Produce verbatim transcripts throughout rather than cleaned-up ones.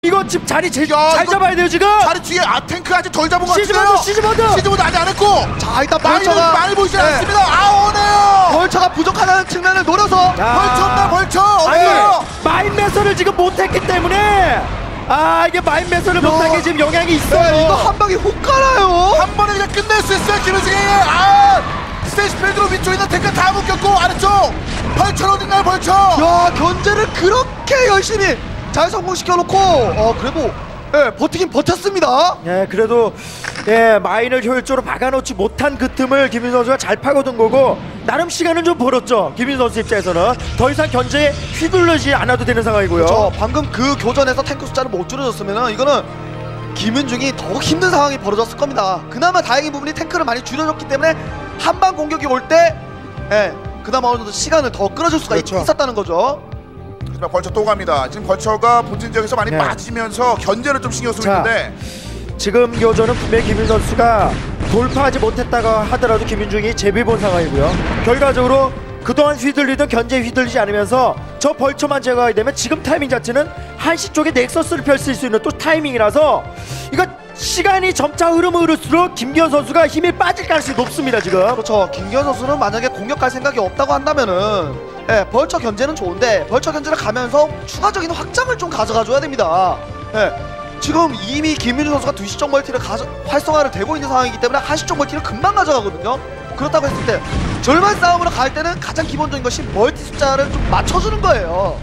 이거 지금 자리 제, 야, 잘 이거 잡아야 돼요 지금. 자리 뒤에 아 탱크 아직 덜 잡은 것 같은데요. 시즈모드 시즈모드 시즈모드 아직 안 했고. 자 일단 많이 벌처가 많이 보이지 네. 않습니다. 아 오네요. 벌처가 부족하다는 측면을 노려서 벌쳐다 벌쳐. 아니 어디요? 마인 매설을 지금 못했기 때문에 아 이게 마인 매설을 못한 게 지금 영향이 있어요. 네, 이거 한 방에 훅 가나요? 한 번에 그냥 끝낼 수 있어요. 김은중이. 아 스테이시 필드로 위쪽에 있는 탱크 다 묶였고 아래쪽 벌쳐 어딘가요 벌쳐. 야 견제를 그렇게 열심히 잘 성공시켜놓고 어 그래도 예, 버티긴 버텼습니다. 예, 그래도 예 마인을 효율적으로 막아놓지 못한 그 틈을 김민 선수가 잘 파고든 거고 나름 시간은 좀 벌었죠. 김민 선수 입장에서는 더 이상 견제에 휘둘르지 않아도 되는 상황이고요. 저 방금 그 교전에서 탱크 숫자를 못 줄여줬으면은 이거는 김은중이 더욱 힘든 상황이 벌어졌을 겁니다. 그나마 다행인 부분이 탱크를 많이 줄여줬기 때문에 한방 공격이 올 때 예, 그나마 어느 정도 시간을 더 끌어줄 수가 그렇죠. 있, 있었다는 거죠. 하지만 벌쳐 또 갑니다. 지금 벌쳐가 본진 지역에서 많이 네. 빠지면서 견제를 좀 신경 쓰고 자. 있는데 지금 교전은 분명히 김민 선수가 돌파하지 못했다고 하더라도 김민중이 제비본 상황이고요. 결과적으로 그동안 휘둘리던 견제에 휘둘리지 않으면서 저 벌처만 제거하게 되면 지금 타이밍 자체는 한시 쪽에 넥서스를 펼칠 수 있는 또 타이밍이라서 이거 시간이 점차 흐르면 흐를수록 김기현 선수가 힘이 빠질 가능성이 높습니다 지금. 그렇죠. 김기현 선수는 만약에 공격할 생각이 없다고 한다면은 예, 벌처 견제는 좋은데 벌처 견제를 가면서 추가적인 확장을 좀 가져가줘야 됩니다. 예, 지금 이미 김민우 선수가 두 시쪽 멀티를 가져, 활성화를 되고 있는 상황이기 때문에 한 시쪽 멀티를 금방 가져가거든요. 그렇다고 했을 때 절반 싸움으로 갈 때는 가장 기본적인 것이 멀티 숫자를 좀 맞춰주는 거예요.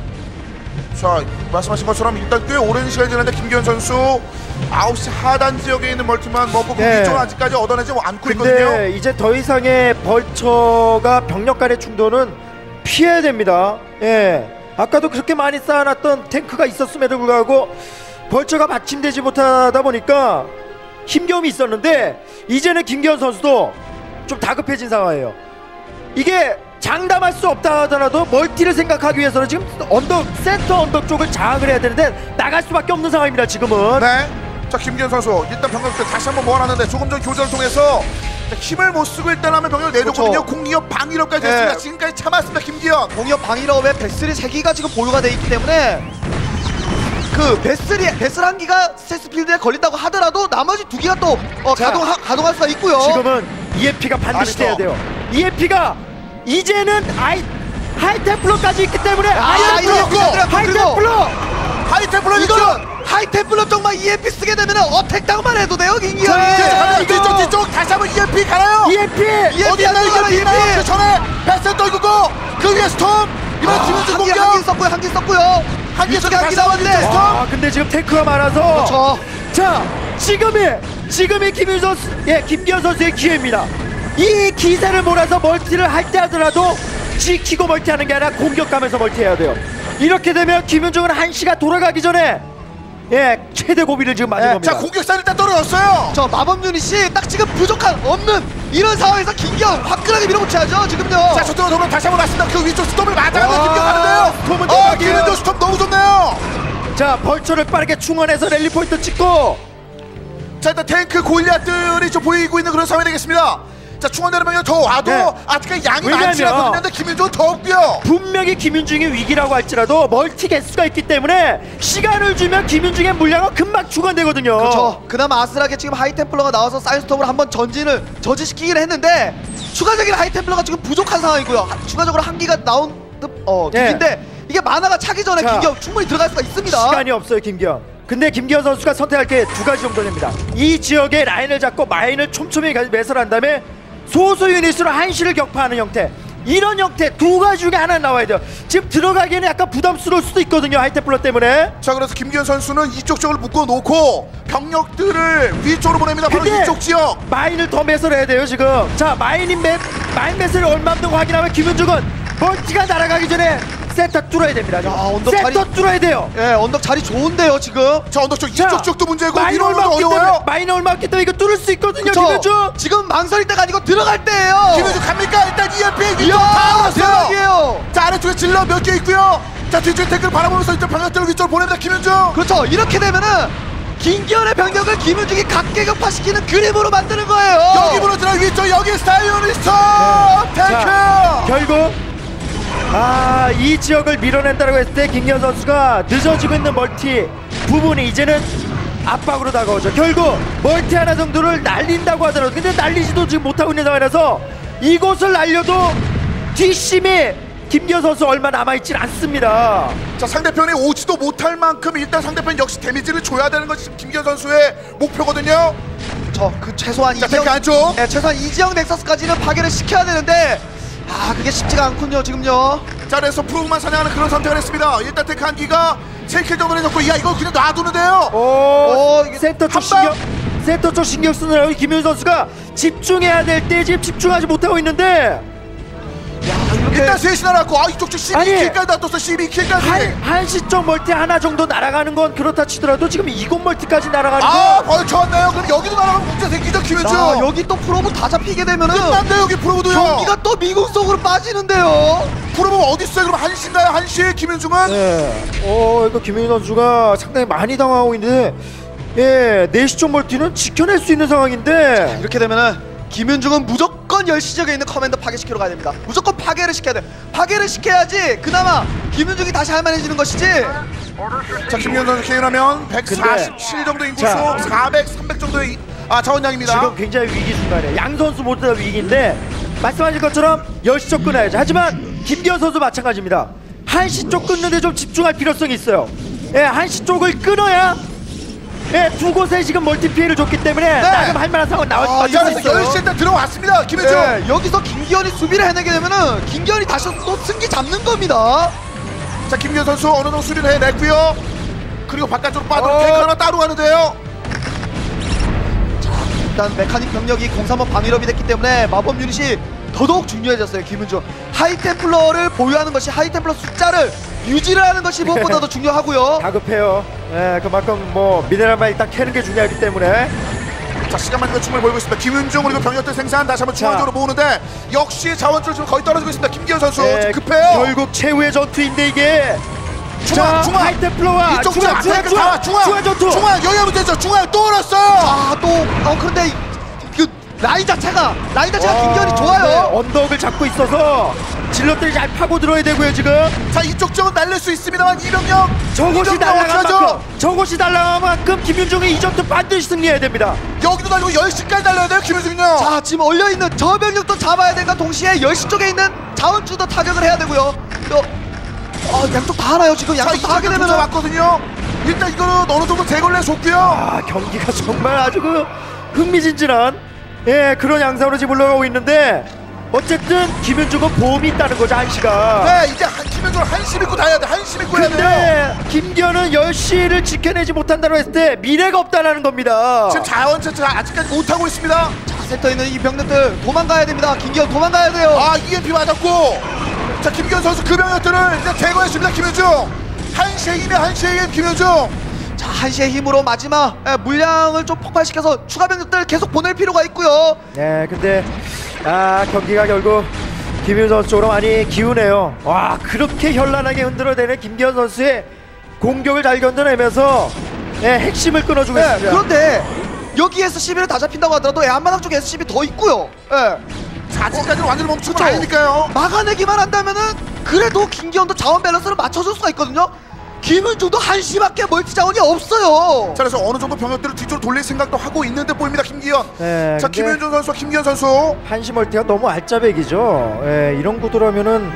자 말씀하신 것처럼 일단 꽤 오랜 시간이 지났는데 김기현 선수 아홉 시 하단 지역에 있는 멀티만 먹고 네. 위쪽은 아직까지 얻어내지 않고 있거든요. 근데 이제 더 이상의 벌처가 병력 간의 충돌은 피해야 됩니다. 예, 아까도 그렇게 많이 쌓아놨던 탱크가 있었음에도 불구하고 벌처가 받침되지 못하다 보니까 힘겨움이 있었는데 이제는 김기현 선수도 좀 다급해진 상황이에요. 이게 장담할 수 없다 하더라도 멀티를 생각하기 위해서는 지금 언덕 센터 언덕 쪽을 장악을 해야 되는데 나갈 수밖에 없는 상황입니다 지금은. 네. 자 김기현 선수 일단 병력들 다시 한번 모아놨는데 조금 전 교전을 통해서 힘을 못 쓰고 일단 하면 병력을 내줬거든요. 그렇죠. 공기업 방위력까지 네. 했습니다. 지금까지 참았습니다 김기현. 공격 방위럽에 베슬이 세 기가 지금 보유가 돼 있기 때문에 그 베슬이 베슬 한 기가 스테이스필드에 걸린다고 하더라도 나머지 두 기가 또 어, 자, 가동 가동할 수가 있고요. 지금은 이엠피가 반드시 돼야 돼요. 이엠피가 이제는 아이 하이템플러까지 있기 때문에 아, 이거 하이템플러 그리고 하이템플러 하이템플러 이거 있죠. 하이템플러 쪽만 이엠피 쓰게 되면 어택 당만 해도 돼요 김기현이. 자, 가면 이거. 뒤쪽 뒤쪽 다시 한번 이엠피 가나요? 이엠피 EMP 어디 있나요? 안 이엠피 들어가요, 있나요? EMP. 그 전에 패스 떨구고 그 위에 스톰 이번 김현준 한기 공격 한기 썼고요 한기 썼고요. 한기 이쪽에 속에 한기 다시 한번 나왔는데. 스톰. 아 근데 지금 테크가 많아서 그렇죠. 자 지금이 지금이 김윤 선수 예 김기현 선수의 기회입니다. 이 기세를 몰아서 멀티를 할 때 하더라도 지키고 멀티하는 게 아니라 공격하면서 멀티해야 돼요. 이렇게 되면 김윤중은 한시가 돌아가기 전에 예 최대 고비를 지금 맞은 예, 겁니다. 자 공격사는 일단 떨어졌어요. 저 마법 유닛이 딱 지금 부족한 없는 이런 상황에서 김기현 화끈하게 밀어붙여야죠 지금요. 자 저쪽으로 돌면 다시 한번 왔습니다. 그 위쪽 스톰을 맞아가면서 와, 김기현 가는데요. 스톰은 어 대박이에요. 김현준 스톰 너무 좋네요. 자 벌처를 빠르게 충원해서 랠리 포인트 찍고 자 일단 탱크 골리앗들이 좀 보이고 있는 그런 상황이 되겠습니다. 자 충원되는 병력 더 와도 네. 아직까지 양이 왜냐면 많지 않거든요. 김윤준 더 없고요. 분명히 김윤중이 위기라고 할지라도 멀티 개수가 있기 때문에 시간을 주면 김윤중의 물량은 금방 충원되거든요. 그렇죠. 그나마 아슬하게 지금 하이템플러가 나와서 사이언스톰을 한번 전진을 저지시키긴 했는데 추가적인 하이템플러가 지금 부족한 상황이고요. 하, 추가적으로 한 기가 나온 듯, 어, 네. 기인데 이게 만화가 차기 전에 자, 김기현 충분히 들어갈 수가 있습니다. 시간이 없어요 김기현. 근데 김기현 선수가 선택할 게 두 가지 정도 됩니다. 이 지역에 라인을 잡고 마인을 촘촘히 매설한 다음에 소수 유닛으로 한시를 격파하는 형태, 이런 형태 두 가지 중에 하나 나와야 돼요. 지금 들어가기에는 약간 부담스러울 수도 있거든요 하이템플러 때문에. 자 그래서 김기현 선수는 이쪽 쪽을 묶어놓고 병력들을 위쪽으로 보냅니다. 바로 근데 이쪽 지역. 마인을 더 매설해야 돼요 지금. 자 마인인 매, 마인 매설이 얼마만큼 확인하면 김윤중은 멀티가 날아가기 전에 센터 뚫어야 됩니다. 야, 언덕 센터 자리- 뚫어야 돼요. 예, 언덕 자리 좋은데요 지금. 자 언덕 쪽 자, 이쪽 쪽도 문제고 마인 위로 얼마 오는 없기 때문에 어려워요. 마인 얼마 없기 때문에 이거 뚫을 수 있거든요 그쵸? 김윤중. 지금 망설일 때가 아니고 들어갈 때예요. 김윤준 갑니까? 일단 이엠피 위쪽 이야, 다 올랐어요. 대박이에요. 자 아래쪽에 질러 몇 개 있고요. 자 뒤쪽에 탱크를 바라보면서 이쪽 병력들을 위쪽으로 보냅니다. 김윤준. 그렇죠. 이렇게 되면은 김기현의 병력을 김윤중이 각계격파시키는 그림으로 만드는 거예요. 여기 무너지는 위쪽 여기 스타이오니스터 탱크. 자, 결국 아 이 지역을 밀어낸다고 했을 때 김기현 선수가 늦어지고 있는 멀티 부분이 이제는 압박으로 다가오죠. 결국 멀티 하나 정도를 날린다고 하더라도 근데 날리지도 지금 못하고 있는 상황이라서 이곳을 날려도 뒷심이 김기현 선수 얼마 남아있진 않습니다. 자, 상대편이 오지도 못할 만큼 일단 상대편 역시 데미지를 줘야 되는 것이 김기현 선수의 목표거든요. 저 그 최소한 자, 이지영 탱크 안쪽. 네, 최소한 이지영 넥서스까지는 파괴를 시켜야 되는데 아 그게 쉽지가 않군요 지금요. 자, 그래서 프로브만 사냥하는 그런 선택을 했습니다. 일단 탱크 한 기가 세 킬 정도 내줬고, 야, 이거 그냥 놔두는데요. 오, 어, 이게 센터 쪽 한 방! 신경 센터 쪽 신경 쓰느라 김윤 선수가 집중해야 될 때 지금 집중하지 못하고 있는데 이렇게 일단 셋이 날았고, 아, 이쪽 쪽 십이 킬까지 놔뒀어. 십이 킬까지. 한, 한시 쪽 멀티 하나 정도 날아가는 건 그렇다 치더라도 지금 이곳 멀티까지 날아가는 아, 건 벌쳐 왔나요? 그럼 여기도 날아가면 문제 생기죠, 김현주. 아, 여기 또 프로브 다 잡히게 되면은 끝난데 여기 프로브도요. 경기가 또 미국 속으로 빠지는데요. 프로브 어디 있어요? 그럼 한시인가요? 한시 김현중은? 네. 어, 이거 김윤 선수가 상당히 많이 당하고 있는데 예, 네시 쪽 멀티는 지켜낼 수 있는 상황인데 이렇게 되면은 김윤중은 무조건 열 시 지역에 있는 커맨더 파괴시키러 가야 됩니다. 무조건 파괴를 시켜야 돼. 파괴를 시켜야지 그나마 김윤중이 다시 할만해지는 것이지. 자, 김현 선수 개인하면 백사십칠 정도 인구수, 자. 사백, 삼백 정도의 이- 아, 자원량입니다. 지금 굉장히 위기 순간에 양 선수 모두 다 위기인데 말씀하신 것처럼 열 시 쪽 끊어야죠. 하지만 김기현 선수 마찬가지입니다. 한시 쪽 끊는데 좀 집중할 필요성이 있어요. 예, 한시 쪽을 끊어야 예, 두 곳에 지금 멀티 피해를 줬기 때문에 나름 할 만한 상황 나올 아, 수 자, 있어요. 그래서 열 시에 일단 들어왔습니다. 김현중. 네, 여기서 김기현이 수비를 해내게 되면은 김기현이 다시 또 승기 잡는 겁니다. 자, 김현 선수 어느 정도 수리를 해냈고요. 그리고 바깥쪽으로 빠져 어. 탱크 하나 따로 가는데요. 일단 메카닉 병력이 공삼업 방위럽이 됐기 때문에 마법 유닛이 더더욱 중요해졌어요. 김은중 하이템플러를 보유하는 것이 하이템플러 숫자를 유지를 하는 것이 무엇보다도 중요하고요. 다급해요. 예, 그만큼 뭐 미네랄만 일단 캐는 게 중요하기 때문에 자, 시간만 좀 충분히 벌고 있습니다. 김윤중 그리고 병력들 생산 다시 한번 중앙적으로 모으는데 역시 자원줄 지금 거의 떨어지고 있습니다. 김기현 선수 예, 좀 급해요. 결국 최후의 전투인데 이게 중앙, 자, 중앙. 하이템플러와 이쪽 중앙, 중앙, 다 중앙, 중앙, 중앙 전투. 중앙 여기가 문제죠. 중앙 또 얼었어요. 아, 또 어, 그런데 그 라인 자체가 라인 자체가 와, 김기현이 좋아요. 네, 언덕을 잡고 있어서 질럿들이 잘 파고 들어야 되고요 지금. 자, 이쪽 쪽은 날릴 수 있습니다만 이병력 저곳이 이병력 날아간 어떡하죠? 만큼 저곳이 날아간 만큼 김윤중이 이 전투 반드시 승리해야 됩니다. 여기도 날리고 열 시까지 날려야 돼요. 김윤중은요. 자, 지금 얼려 있는 저 병력도 잡아야 되니까 동시에 열 시 쪽에 있는 자원주도 타격을 해야 되고요. 또 어, 양쪽 다 하나요 지금. 자, 양쪽 다 하게 이쪽에 되면은 왔거든요. 일단 이거는 어느 정도 제거를 해줬고요. 아, 경기가 정말 아주 그 흥미진진한 예 그런 양상으로 지금 올라가고 있는데 어쨌든 김윤중은 보험이 있다는 거죠 한시가. 네, 이제 한 김윤중 한심 입고 다 해야 돼. 한심 입고 해야 돼요. 근데 김기현은 열 시를 지켜내지 못한다고 했을 때 미래가 없다는 겁니다. 지금 자원 채취가 아직까지 못하고 있습니다. 자, 센터에 있는 이 병력들 도망가야 됩니다. 김기현 도망가야 돼요. 아, 이엠피 맞았고. 자, 김기현 선수 그 병력들을 이제 제거했습니다. 김윤중. 한시의 힘에 한시의 힘 김윤중. 자, 한시의 힘으로 마지막 예, 물량을 좀 폭발시켜서 추가 병력들 계속 보낼 필요가 있고요. 네, 근데 아 경기가 결국 김윤 선수 쪽으로 많이 기우네요. 와, 그렇게 현란하게 흔들어대는 김기현 선수의 공격을 잘 견뎌내면서 예, 핵심을 끊어주고 예, 있습니다. 그런데 여기 에스씨비를 다 잡힌다고 하더라도 예, 앞마당 쪽에 에스씨비 더 있고요. 예, 자, 아직까지는 완전히 멈춘 건 그쵸? 아니니까요. 막아내기만 한다면은 그래도 김기현도 자원 밸런스를 맞춰줄 수가 있거든요. 김은중도 한시밖에 멀티 자원이 없어요. 자, 그래서 어느 정도 병력들을 뒤쪽으로 돌릴 생각도 하고 있는데 보입니다. 김기현. 네, 자, 근데 김윤중 선수와 김기현 선수. 한시 멀티가 너무 알짜배기죠. 예, 이런 구도라면은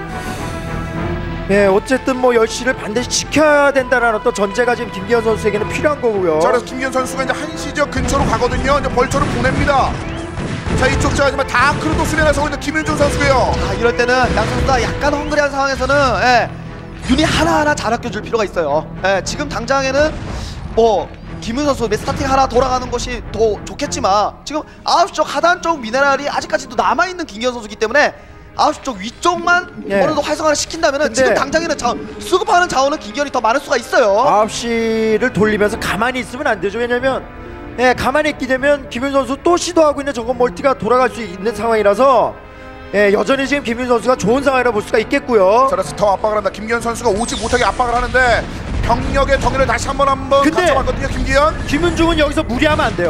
예, 어쨌든 뭐 열 시를 반드시 지켜야 된다는 어떤 전제가 지금 김기현 선수에게는 필요한 거고요. 자, 그래서 김기현 선수가 이제 한시 지역 근처로 가거든요. 이제 벌처를 보냅니다. 자, 이쪽 자 하지만 다크로도 수련해서 있는 김윤중 선수고요. 자, 이럴 때는 양 선수가 약간 헝그리한 상황에서는 예, 유닛 하나하나 잘 아껴줄 필요가 있어요. 예, 지금 당장에는 뭐 김윤 선수 스타팅 하나 돌아가는 것이 더 좋겠지만 지금 아홉 시 쪽 하단 쪽 미네랄이 아직까지도 남아있는 김기현 선수이기 때문에 아홉 시 쪽 위쪽만 예. 어느 정도 활성화를 시킨다면 근데- 지금 당장에는 자원, 수급하는 자원은 김기현이 더 많을 수가 있어요. 아홉 시를 돌리면서 가만히 있으면 안 되죠. 왜냐면 예, 가만히 있게 되면 김윤 선수 또 시도하고 있는 저건 멀티가 돌아갈 수 있는 상황이라서 예, 여전히 지금 김윤 선수가 좋은 상황이라 볼 수가 있겠고요. 자, 그래서 더 압박을 한다. 김기현 선수가 오지 못하게 압박을 하는데 병력의 정의를 다시 한번 한번 근데- 가져왔거든요. 김기현. 김윤중은 여기서 무리하면 안 돼요.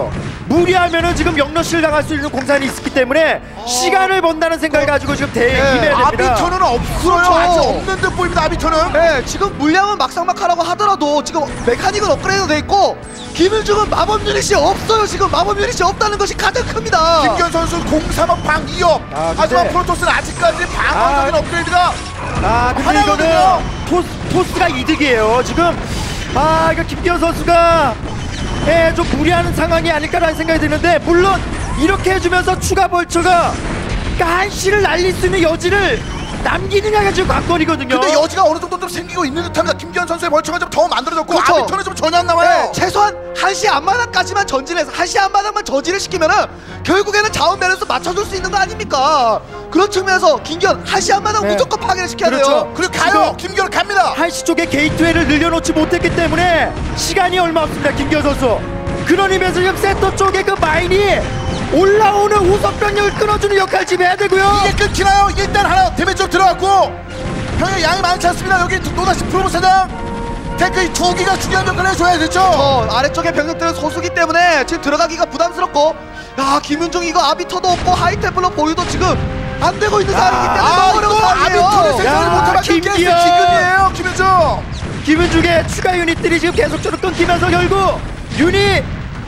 무리하면은 지금 영러시를 당할 수 있는 공산이 있기 때문에 시간을 번다는 생각을 가지고 지금 대에 네, 임해야 됩니다. 아비터는 없어요. 그렇죠. 아직 없는 듯 보입니다. 아비터는. 네, 지금 물량은 막상막하라고 하더라도 지금 메카닉은 업그레이드 돼 있고 김윤중은 마법 유닛이 없어요. 지금 마법 유닛이 없다는 것이 가장 큽니다. 김기현 선수 공삼업 방 이업. 아, 하지만 근데- 프로토스는 아직까지 방어적인 아. 업그레이드가 아 근데 하나거든요. 이거는 토스, 토스가 이득이에요 지금. 아 이거 김기현 선수가 예, 좀 무리하는 상황이 아닐까라는 생각이 드는데, 물론 이렇게 해주면서 추가 벌처가 그러니까 한시를 날릴 수 있는 여지를 남기느냐가 지금 관건이거든요. 근데 여지가 어느 정도 좀 생기고 있는 듯합니다. 김기현 선수의 벌처가 좀 더 만들어졌고 그렇죠. 아비터는 좀 전혀 안 나와요. 네, 최소한 한시 앞마당까지만 전진해서 한시 앞마당만 저지를 시키면은 결국에는 자원 밸런스 맞춰줄 수 있는 거 아닙니까? 그런 측면에서 김기현 한시 앞마당 네. 무조건 파괴를 시켜야 그렇죠. 돼요. 그리고 가요. 김기현 갑니다. 한시 쪽에 게이트웨이를 늘려놓지 못했기 때문에 시간이 얼마 없습니다 김기현 선수. 그런 의미에서 지금 세터 쪽에 그 마인이 올라오는 우선병력을 끊어주는 역할을 지금 해야 되고요. 이게 끊기나요? 일단 하나 데미지 쪽 들어갔고 병력 양이 많지 않습니다. 여기 또다시 프로모 사장 탱크 이 두 기가 중요한 역할을 해줘야 되죠. 어, 아래쪽에 병력들은 소수기 때문에 지금 들어가기가 부담스럽고, 야 김윤중 이거 아비터도 없고 하이템플러 보유도 지금 안 되고 있는 상황이기 때문에 아, 너무 어려운 또 아비터를 상황이에요. 생산을 야, 못하면 김기현. 김기현이에요. 김윤중. 김은중의 추가 유닛들이 지금 계속적으로 끊기면서 결국 유닛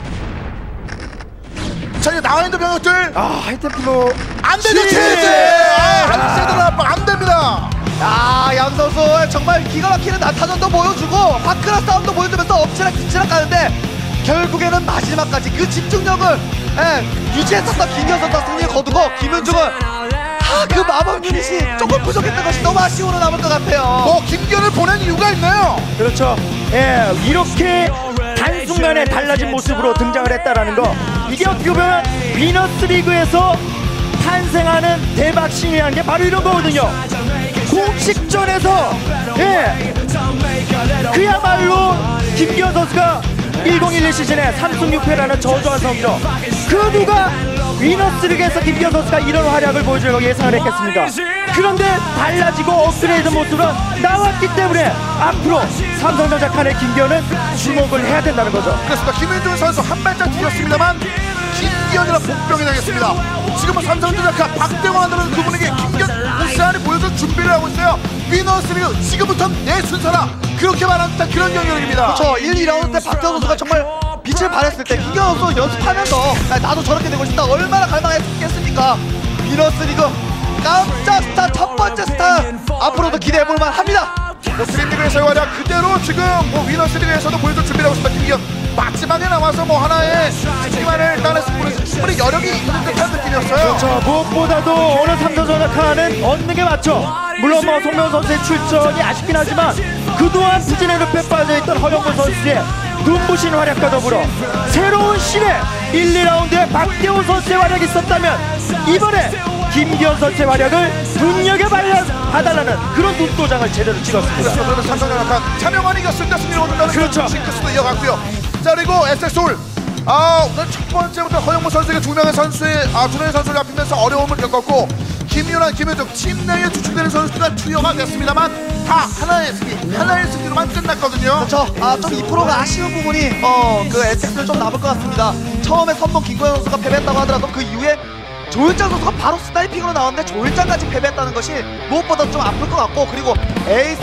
자 이제 나와 있는 병력들 아 하이템플로 안 되죠. 시- 제재. 아. 한세들 아빠 안 됩니다. 야, 양 선수 정말 기가 막히는 난타전도 보여주고 화크라 싸움도 보여주면서 엎치락 뒤치락 가는데 결국에는 마지막까지 그 집중력을 예, 유지했었던 김기현 선수가 승리를 거두고 김윤중은 아, 그 마법 유닛이 조금 부족했던 것이 너무 아쉬움으로 남을 것 같아요. 뭐 김기현을 보낸 이유가 있나요? 그렇죠. 예, 이렇게 단순간에 달라진 모습으로 등장을 했다라는 거, 이게 어떻게 보면 위너스 리그에서 탄생하는 대박 신이라는 게 바로 이런 거거든요. 공식전에서 예, 그야말로 김기현 선수가 천십일 시즌에 삼 승 육 패라는 저조한 성적, 그 누가 위너스리그에서 김기현 선수가 이런 활약을 보여주려고 예상을 했겠습니까? 그런데 달라지고 업그레이드 모습으로 나왔기 때문에 앞으로 삼성전자 칸의 김기현은 주목을 해야 된다는 거죠. 그렇습니다. 김윤중 선수 한 발짝 뒤졌습니다만 김기현이라 복병이 되겠습니다. 지금은 삼성전자 박대원 한다는 그분에게 김기현 우세한이 보여줄 준비를 하고 있어요. 위너스리그 지금부터 내 순서라, 그렇게 말하는 듯한 그런 경기력입니다. 그렇죠. 일, 이 라운드 때 박태호 선수가 정말 빛을 발했을 때 김기현 선수 연습하면서 야, 나도 저렇게 되고 싶다 얼마나 갈망했겠습니까? 위너스리그 깜짝 스타 첫 번째 스타 앞으로도 기대해볼만 합니다. 뭐 드림리그에서의 활약 그대로 지금 뭐 위너스리그에서도 보여줄 준비를 하고 있습니다. 김기현 마지막에 나와서 뭐 하나의 승리만을 따냈을 뿐이지 충분히 여력이 있는 듯한 느낌이었어요. 그렇죠. 무엇보다도 오늘 삼성전자 칸은 얻는 게 맞죠. 물론 뭐 송명훈 선수의 출전이 아쉽긴 하지만 그동안 부진의 늪에 빠져있던 허영무 선수의 눈부신 활약과 더불어 새로운 신의 일, 이 라운드에 박대호 선수의 활약이 있었다면 이번에 김기현 선수의 활약을 눈여겨봐달라는 그런 눈도장을 제대로 찍었습니다. 그렇죠. 그러면 삼성전자 차명환이 이겼습니다. 승리를 얻는다는 그렇죠. 징크스도 이어갔고요. 자 그리고 에스에스올 아 오늘 첫 번째부터 허영무 선수에게 두 명의 선수의 아 두 명의 선수를 잡히면서 어려움을 겪었고 김윤환, 김윤중 팀 내에 주축되는 선수가 투여가 됐습니다만 다 하나의 승리, 하나의 승리로만 끝났거든요. 그렇죠. 아, 좀 이 퍼센트가 아쉬운 부분이 어, 그 에스엑스는 좀 남을 것 같습니다. 처음에 선봉 김고현 선수가 패배했다고 하더라도 그 이후에 조일장 선수가 바로 스나이핑으로 나왔는데 조일장까지 패배했다는 것이 무엇보다 좀 아플 것 같고, 그리고 에이스